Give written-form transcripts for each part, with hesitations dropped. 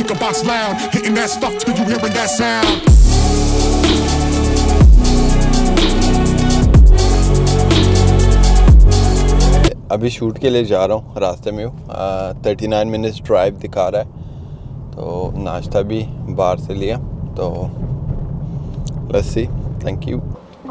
speaker box loud, hitting that stuff till you hearing that sound. अभी shoot के लिए जा रहा हूँ, रास्ते में हूँ। 39 मिनट्स ड्राइव दिखा रहा है, तो नाश्ता भी बाहर से लिया। तो लेट्स सी। Thank you.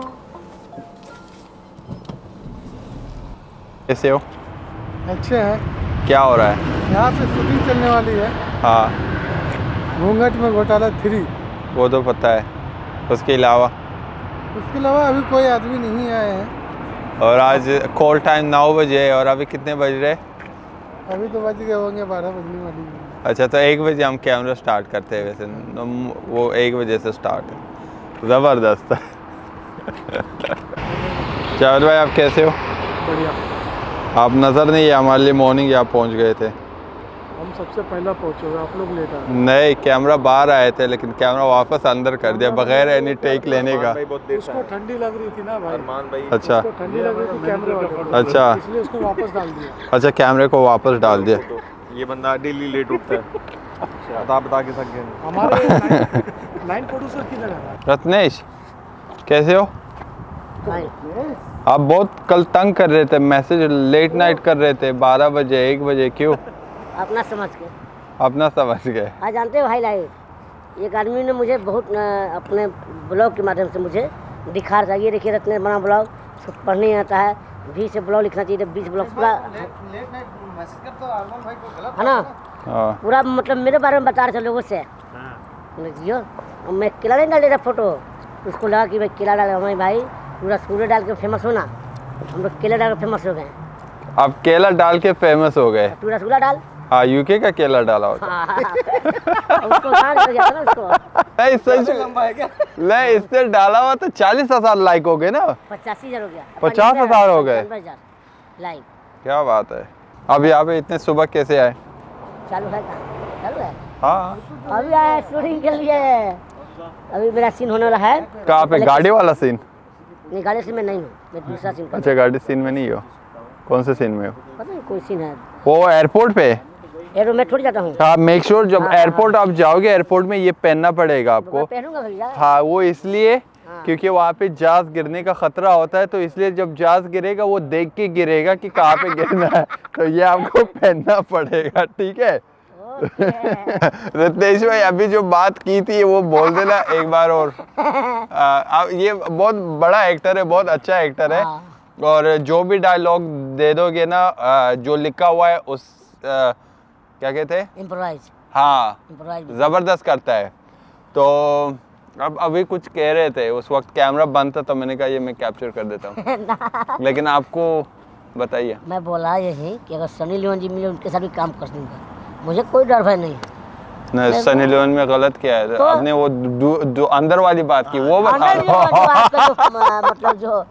कैसे हो? अच्छे हैं। क्या हो रहा है? यहाँ से शूटिंग चलने वाली है। हाँ, घूंघट में घोटाला 3। वो तो पता है। उसके अलावा अभी कोई आदमी नहीं आए हैं। और आज कॉल टाइम 9 बजे है और अभी कितने बज रहे? अभी तो बज गए होंगे 12 बजने वाली है। अच्छा, तो 1 बजे हम कैमरा स्टार्ट करते हैं। वैसे वो 1 बजे से स्टार्ट है। ज़बरदस्त। जावेद भाई, आप कैसे हो? बढ़िया। आप नज़र नहीं है हमारे लिए। मॉर्निंग आप पहुंच गए थे। हम सबसे पहला पहुंचे हुए, आप लोग लेट आए। नहीं, कैमरा बाहर आए थे, लेकिन कैमरा वापस अंदर कर दिया बगैर एनी टेक लेने का। उसको ठंडी लग रही थी ना भाई। अच्छा, उसको ठंडी लग रही थी कैमरे वाले को। अच्छा, इसलिए उसको वापस डाल दिया। अच्छा, कैमरे को वापस डाल दिया। ये बंदा डेली लेट उठता है। बता के सक गए हमारे लाइन प्रोड्यूसर की जगह। रत्नेश, कैसे हो? आप बहुत कल तंग कर रहे थे, मैसेज लेट नाइट कर रहे थे 12 बजे 1 बजे। क्यों? अपना समझ के। अपना समझ गए। हाँ, जानते हो भाई लाइट, एक आदमी ने मुझे बहुत अपने ब्लॉग के माध्यम से मुझे दिखा रहा था। ये देखिए, रत्ने बना ब्लॉग, उसको पढ़ने नहीं आता है। 20 ब्लॉग लिखना चाहिए, 20 ब्लॉग पूरा है ना। पूरा मतलब मेरे बारे में बता रहे थे लोगों से। मैं केला नहीं डाल रहा फोटो, उसको लगा कि भाई केला डाल हमारे भाई पूरा सूर्य डाल के फेमस होना। हम लोग केला डाल के फेमस हो गए। आप केला डाल के फेमस हो गए? तू रसगुल्ला डाल। हाँ, यूके का केला डाला होता। उसको कर दिया था ना उसको। नहीं, सच में नहीं, इससे डाला हुआ तो 40,000 लाइक हो गए ना। 85,000 हो गया। 50,000 हो गए। लाइक। क्या बात है। अब यहाँ पे इतने सुबह कैसे आए? चालू है कहाँ? चालू है। हाँ, अभी आया शूटिंग के लिए। अभी मेरा सीन होने वाला है। कहाँ पे? गाड़ी वाला सीन? नहीं, गाड़ी सीन में नहीं हूँ, मैं दूसरा सीन। अच्छा, गाड़ी सीन में नहीं हो? कौन से सीन में हो? पता नहीं कोई सीन है। वो एयरपोर्ट पे? एयरपोर्ट में थोड़ी जाता हूँ। हाँ, मेक श्योर जब एयरपोर्ट आप जाओगे, एयरपोर्ट में ये पहनना पड़ेगा आपको। पहनूंगा भैया। हाँ, वो इसलिए क्योंकि वहाँ पे जहाज गिरने का खतरा होता है, तो इसलिए जब जहाज गिरेगा वो देख के गिरेगा कि कहाँ पे गिरना है। तो ये आपको पहनना पड़ेगा, ठीक है? रत्नेश भाई, अभी जो बात की थी वो बोल देना एक बार और। ये बहुत बड़ा एक्टर है, बहुत अच्छा एक्टर है। और जो भी डायलॉग दे दोगे ना, जो लिखा हुआ है उस क्या कहते हैं, इम्प्रोवाइज। हाँ, जबरदस्त करता है। तो अब अभी कुछ कह रहे थे, उस वक्त कैमरा बंद था, तो मैंने कहा ये मैं कैप्चर कर देता हूँ। लेकिन आपको बताइए। मैं बोला यही कि अगर सनी लियोन जी मिले उनके साथ भी काम कर दूंगा, मुझे कोई डर भय नहीं। नहीं, सनी लियोन में गलत क्या है? तो आपने वो जो अंदर वाली बात की वो बता दो। मतलब जो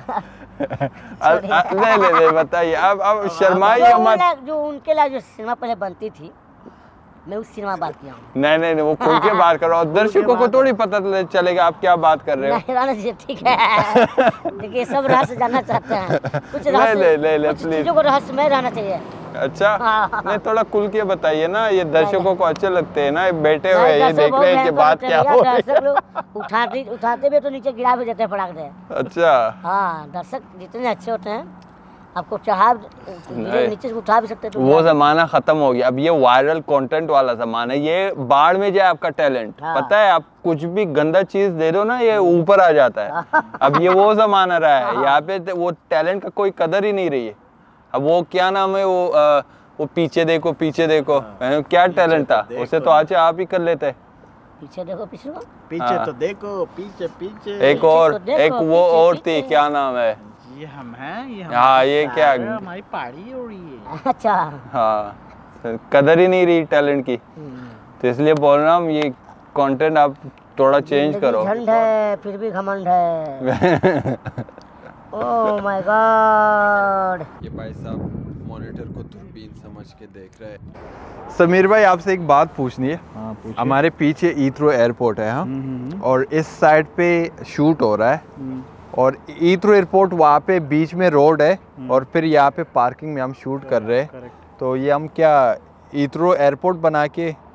ले बताइए। अब शर्माइए मत। जो उनके लिए जो सिनेमा पहले बनती थी, मैं उस सिनेमा बात किया हूँ। नहीं, वो खुल के बात करो, और दर्शकों को थोड़ी पता चलेगा आप क्या बात कर रहे हो। नहीं, राणा जी ठीक है। देखिए, सब रहस्य जानना चाहते हैं। कुछ चीजों को रहस्यमय रहना चाहिए। अच्छा, नहीं, थोड़ा खुल के बताइए ना, ये दर्शकों को अच्छे लगते हैं ना, बैठे हुए ये देख रहे हैं कि बात क्या हो। दर्शक लोग उठाते भी तो नीचे गिरा भी देते हैं फटाक से। अच्छा, हाँ, दर्शक जितने अच्छे होते हैं, आपको चाहा नीचे से उठा भी सकते हैं। वो जमाना खत्म हो गया। अब ये वायरल कंटेंट वाला जमाना है। ये बाढ़ में जाए आपका टैलेंट। पता है, आप कुछ भी गंदा चीज दे दो ना, ये ऊपर आ जाता है। अब ये वो जमाना रहा है, यहाँ पे वो टैलेंट का कोई कदर ही नहीं रही है। अब वो क्या नाम है, वो पीछे देखो क्या टैलेंट था उसे, तो आज आप ही कर लेते। पीछे देखो, पीछे तो देखो, पीछे एक और, एक वो और थी, क्या नाम है? ये हम हैं, ये हाँ, ये क्या हमारी पहाड़ी हो रही है। अच्छा, हाँ, कदर ही नहीं रही टैलेंट की। तो इसलिए बोल रहा हूँ, ये कंटेंट आप थोड़ा चेंज करो। झंड है फिर भी घमंड है। Oh my god. ये भाई साहब मॉनिटर को दूरबीन समझ के देख रहे हैं। समीर भाई, आपसे एक बात पूछनी है। हाँ, हमारे पीछे हीथ्रो एयरपोर्ट है, हाँ, और इस साइड पे शूट हो रहा है, और हीथ्रो एयरपोर्ट वहाँ पे बीच में रोड है, और फिर यहाँ पे पार्किंग में हम शूट कर रहे हैं। तो ये हम क्या हीथ्रो एयरपोर्ट बना के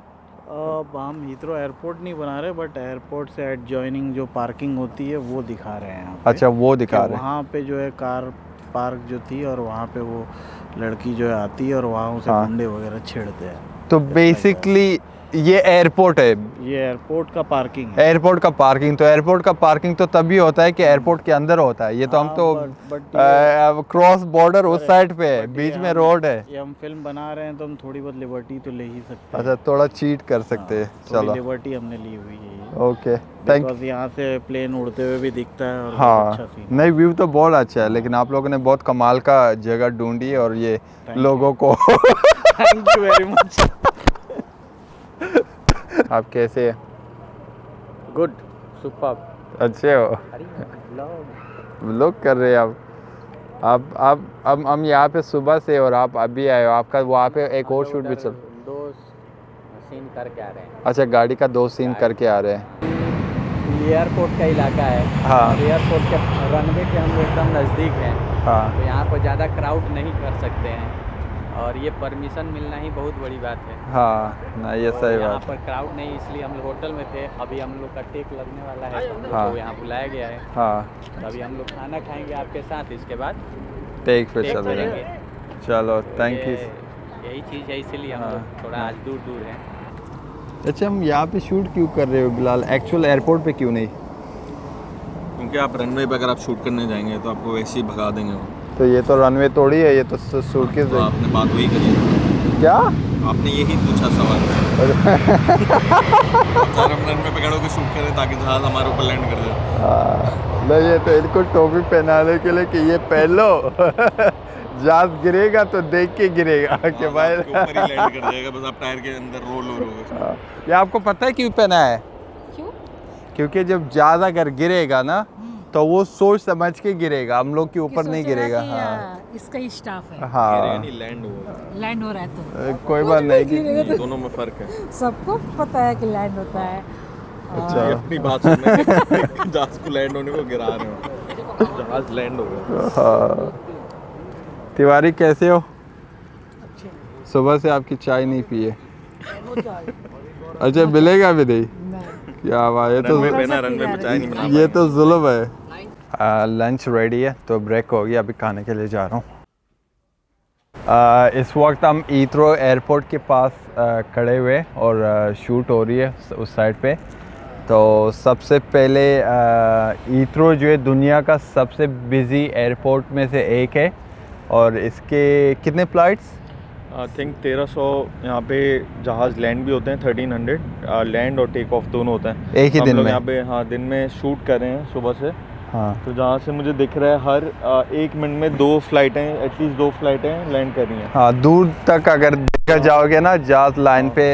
अब हम हीथ्रो एयरपोर्ट नहीं बना रहे, बट एयरपोर्ट से एडजॉइनिंग जो पार्किंग होती है वो दिखा रहे हैं यहाँ पे। अच्छा, वो दिखा रहे हैं। वहाँ पे जो है कार पार्क जो थी, और वहाँ पे वो लड़की जो है आती है और वहाँ उसे हाँ। गुंडे वगैरह छेड़ते हैं। तो बेसिकली ये एयरपोर्ट है, ये एयरपोर्ट का पार्किंग है। एयरपोर्ट का पार्किंग। तो एयरपोर्ट का पार्किंग तो तभी होता है कि एयरपोर्ट के अंदर होता है। ये तो हम हाँ, तो but क्रॉस बॉर्डर उस साइड पे है, बट बीच ये में हम- रोड है। ये हम फिल्म बना रहे हैं तो हम थोड़ी बहुत लिबर्टी तो ले ही सकते हैं। अच्छा, थोड़ा चीट कर सकते हैं। थोड़ी चलो, लिबर्टी हमने ली हुई है। Okay, thank you. बिकॉज़ यहाँ से प्लेन उड़ते हुए भी दिखता है और बहुत हाँ, अच्छा सीन। नहीं व्यू तो बहुत अच्छा है, लेकिन आप लोगों ने बहुत कमाल का जगह ढूंढी है, और ये Thank लोगों को थैंक यू वेरी मच। आप कैसे हैं? Good, super. अच्छे हो? व्लॉग कर रहे हैं आप अब हम यहाँ पे सुबह से, और आप अभी आए हो। आपका वहाँ पे एक और शूट भी चल। 2 सीन करके आ रहे हैं। अच्छा, गाड़ी का 2 सीन करके आ रहे हैं। ये एयरपोर्ट का इलाका है। हाँ। और एयरपोर्ट के रनवे के हम एकदम नज़दीक हैं। हाँ, तो यहाँ पर ज़्यादा क्राउड नहीं कर सकते हैं, और ये परमिशन मिलना ही बहुत बड़ी बात है। हाँ, ना ये और सही यहाँ बात है। पर क्राउड नहीं, इसलिए हम लोग होटल में थे। अभी हम लोग का टेक लगने वाला है, हाँ। तो यहाँ बुलाया गया है। हाँ, तो अभी हम लोग खाना खाएंगे आपके साथ, इसके बाद टेक पे टेक चल रहे करेंगे। हैं। चलो, थैंक यू। यही चीज़ है, इसीलिए हम हाँ। लोग थोड़ा आज दूर हैं। अच्छा, हम यहाँ पे शूट क्यों कर रहे हो बिलाल? एक्चुअल एयरपोर्ट पे क्यों नहीं? क्योंकि आप रनवे पे अगर आप शूट करने जाएंगे तो आपको वैसे ही भगा देंगे वो। तो ये तो रनवे तोड़ी है, ये तो सूटकेस तो है। आपने बात वही करी है। क्या? आपने यही पूछा सवाल। सर, हम रनवे पे खड़े होकर शूट करें ताकि जहाज हमारे ऊपर लैंड कर दे। नहीं, ये तो इनको टोपी पहनाने के लिए कि ये पहन लो जहाज गिरेगा तो देख के गिरेगा कि भाई। आपके ऊपर ही लैंड कर जाएगा, बस आप टायर के अंदर रोल हो रहे हो। ये आपको पता है क्यों पहना है? क्यों? क्योंकि जब जहाज अगर गिरेगा ना, तो वो सोच समझ के गिरेगा, हम लोग के ऊपर नहीं गिरेगा। हाँ, इसका ही स्टाफ है, हाँ, नहीं, लैंड हुआ। लैंड हो रहा है तो कोई बात नहीं कि दोनों में फर्क है। सबको पता है कि लैंड होता है। ये अपनी बात सुनने के जहाज को लैंड होने को गिरा रहे हो। जहाज लैंड हो गया। हाँ। तिवारी कैसे हो? सुबह से आपकी चाय नहीं पी है? अच्छा, मिलेगा भी नहीं? क्या बात है, तो रनवे पे चाय नहीं बना ये तो जुल्म है। लंच रेडी है, तो ब्रेक हो गया, अभी खाने के लिए जा रहा हूँ। इस वक्त हम हीथ्रो एयरपोर्ट के पास खड़े हुए, और शूट हो रही है उस साइड पे। तो सबसे पहले हीथ्रो जो है दुनिया का सबसे बिज़ी एयरपोर्ट में से एक है, और इसके कितने फ़्लाइट्स? आई थिंक 1300 यहाँ पे जहाज़ लैंड भी होते हैं। 1300 लैंड और टेक ऑफ दोनों होते हैं एक ही हम दिन लोग में? यहाँ पे हाँ दिन में शूट कर रहे हैं सुबह से। हाँ, तो जहाँ से मुझे दिख रहा है हर 1 मिनट में 2 फ्लाइटें, एटलीस्ट 2 फ्लाइटें लैंड कर रही हैं। हाँ, दूर तक अगर देखा जाओगे ना, जहाज लाइन पे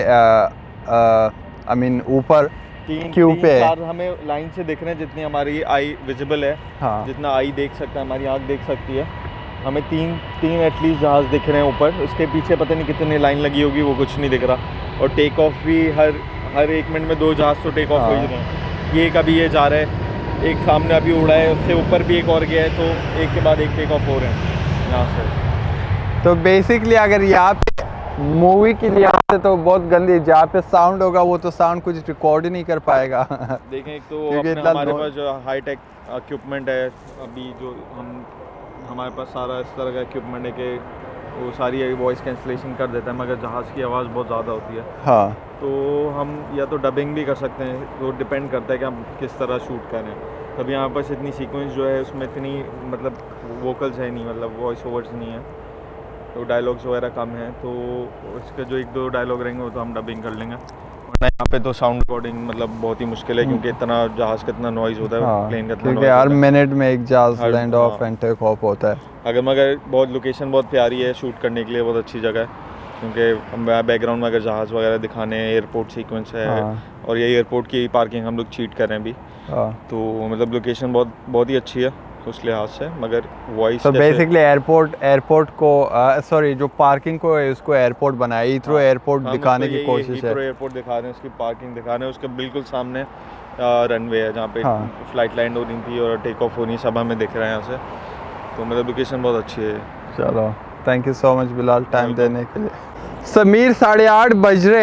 आई मीन ऊपर क्यू पे है। 4 हमें लाइन से दिख रहे हैं, जितनी हमारी आई विजिबल है। हाँ, जितना आई देख सकता है, हमारी आँख देख सकती है, हमें 3 एटलीस्ट जहाज़ दिख रहे हैं ऊपर। उसके पीछे पता नहीं कितनी लाइन लगी होगी, वो कुछ नहीं दिख रहा। और टेक ऑफ भी हर 1 मिनट में 2 जहाज़ तो टेक ऑफ हो ही रहे हैं। ये कभी ये जा रहा है, एक सामने अभी उड़ा है, उससे ऊपर भी एक और गया है, तो एक के बाद एक टेक ऑफ हो रहे हैं यहाँ से। तो बेसिकली अगर यहाँ पे मूवी के लिए आते तो बहुत गंदी, जहाँ पे साउंड होगा वो तो साउंड कुछ रिकॉर्ड ही नहीं कर पाएगा। देखें, एक तो क्योंकि अपने इतना हमारे पास जो हाई टेक इक्विपमेंट है, अभी जो हमारे पास सारा इस तरह का इक्विपमेंट है कि वो सारी वॉइस कैंसलेशन कर देता है, मगर जहाज़ की आवाज़ बहुत ज़्यादा होती है। हाँ, तो हम या तो डबिंग भी कर सकते हैं, तो डिपेंड करता है कि हम किस तरह शूट कर रहे हैं। तभी यहाँ पास इतनी सीक्वेंस जो है उसमें इतनी मतलब वोकल्स है नहीं, मतलब वॉइस ओवर्स नहीं है, तो डायलॉग्स वगैरह कम हैं। तो इसके जो 1-2 डायलॉग रहेंगे वो तो हम डबिंग कर लेंगे, वरना यहाँ पे तो साउंड रिकॉर्डिंग मतलब बहुत ही मुश्किल है, क्योंकि इतना जहाज़ का इतना नॉइज़ होता है। हाँ, प्लेन का इतना क्योंकि noise हर होता है। मिनट में एक जहाज हर- लैंड ऑफ हाँ। एंड टेक ऑफ होता है। मगर बहुत लोकेशन बहुत प्यारी है शूट करने के लिए, बहुत अच्छी जगह है, क्योंकि बैकग्राउंड में अगर जहाज़ वगैरह दिखाने हैं, एयरपोर्ट सीक्वेंस है। हाँ। और ये एयरपोर्ट की पार्किंग हम लोग चीट कर रहे हैं अभी, हाँ, तो मतलब लोकेशन बहुत ही अच्छी है उस लिहाज से। मगर वॉइस तो बेसिकली एयरपोर्ट को सॉरी जो पार्किंग को है उसको एयरपोर्ट बनाया, हीथ्रो एयरपोर्ट दिखाने की कोशिश है। एयरपोर्ट दिखा रहे हैं, उसकी पार्किंग दिखा रहे हैं, उसके बिल्कुल सामने रनवे है जहाँ पे हाँ। फ्लाइट लैंड हो रही थी और टेक ऑफ होनी, सब हमें दिख रहा है यहाँ से। तो मतलब लोकेशन बहुत अच्छी है। चलो, thank you so much Bilal time देने के लिए। समीर 8:30 बज रहे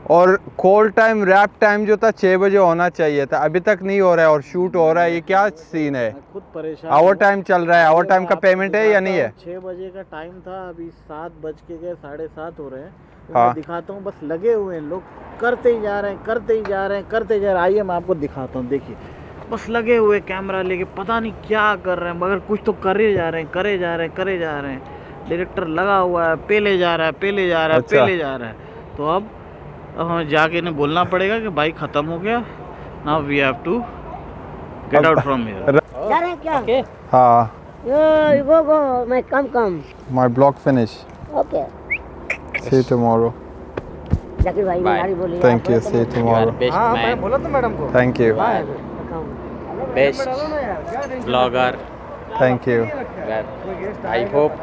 और कॉल टाइम रैप टाइम जो था 6 बजे होना चाहिए था, अभी तक नहीं हो रहा है और शूट हो रहा है, ये क्या सीन है? खुद परेशान। आवर टाइम चल रहा है, आवर टाइम का पेमेंट है या नहीं है? 6 बजे का टाइम था, अभी 7 बज के गए 7:30 हो रहे हैं। हाँ। मैं दिखाता हूँ, बस लगे हुए हैं लोग, करते ही जा रहे हैं, करते ही जा रहे हैं, करते जा रहे हैं। आइए मैं आपको दिखाता हूँ, देखिए बस लगे हुए कैमरा लेके, पता नहीं क्या कर रहे हैं, मगर कुछ तो करे जा रहे हैं, करे जा रहे हैं, करे जा रहे हैं। डायरेक्टर लगा हुआ है, पेले जा रहा है, पेले जा रहा है, अच्छा। पेले जा रहा है। तो अब हमें जाके इन्हें बोलना पड़ेगा कि भाई ख़त्म हो गया, now we have to get out from here. जा रहे हैं क्या? हाँ, You go, मैं come. my blog finish. Okay. See you tomorrow. Zakir भाई Bye. गाड़ी बोली। Thank you. See you You are tomorrow. best man, बोला तो मैडम को Thank you. best blogger. Thank you. I hope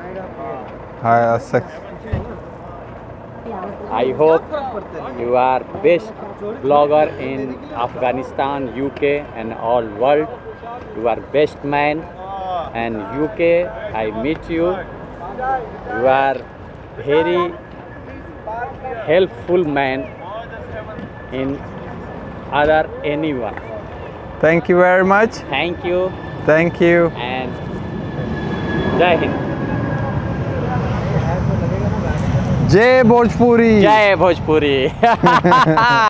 you are best blogger in Afghanistan, UK and all world. You are best man, and UK I meet you. You are very helpful man in other anyone. Thank you very much. Thank you Thank you. and Jai Hind. जय Bhojpuri. Jai Bhojpuri.